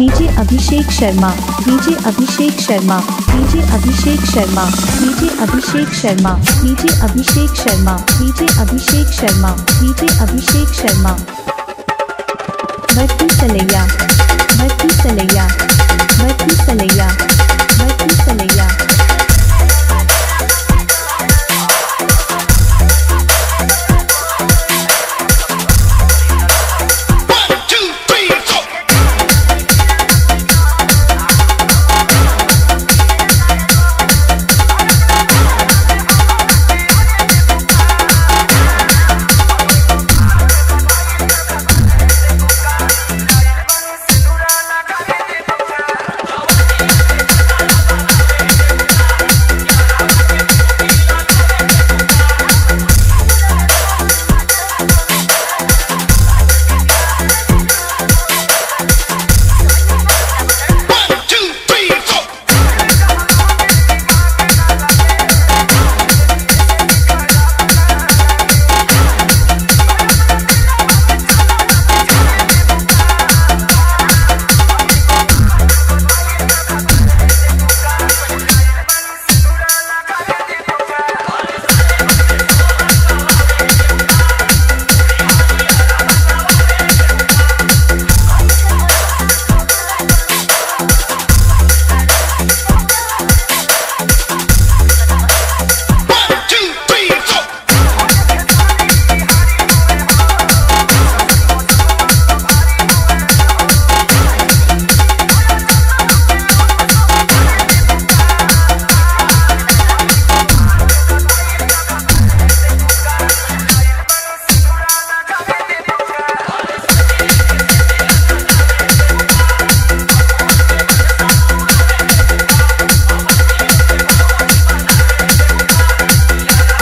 DJ Abhishek Sharma, DJ Abhishek Sharma, DJ Abhishek Sharma, DJ Abhishek Sharma, DJ Abhishek Sharma, DJ Abhishek Sharma, DJ Abhishek Sharma. बढ़ती सलैया, बढ़ती सलैया, बढ़ती सलैया, बढ़ती सलैया।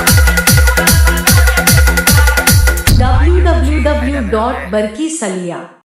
www.barkisaliya